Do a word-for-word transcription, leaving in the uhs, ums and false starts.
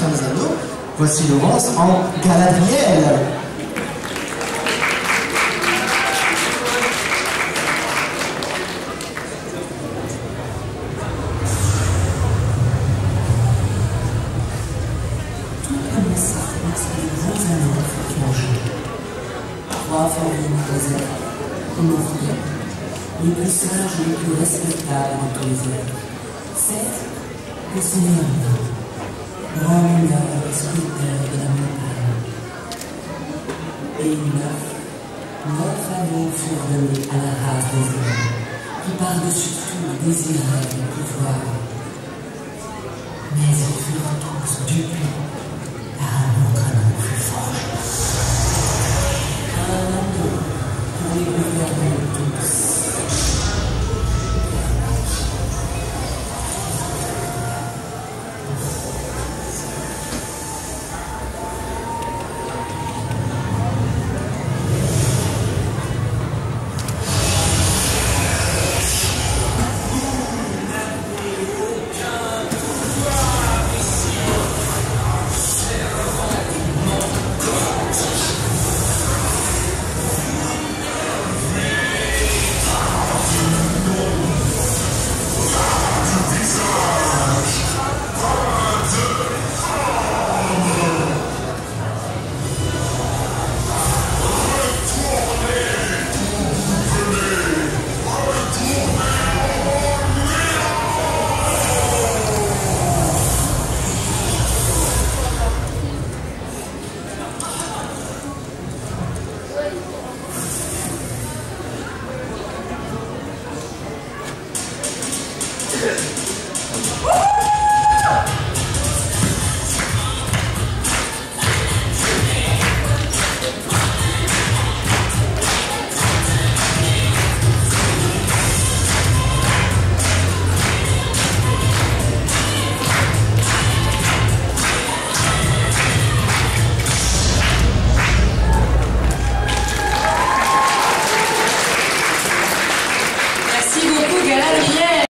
Seigneur des Anneaux. Voici Laurence en Galadriel. Trois familles causaient, comme ouvriers, les plus sages et les plus respectables de tous les êtres. Sept, le Seigneur Nain, grand mineur et sculpteur de la montagne. Et neuf, neuf anneaux furent donnés à la race des hommes, qui par-dessus tout désiraient le pouvoir. Mais ils furent tous dupés, car un autre anneau fut forgé. Un anneau pour les gouverner tous. Yeah.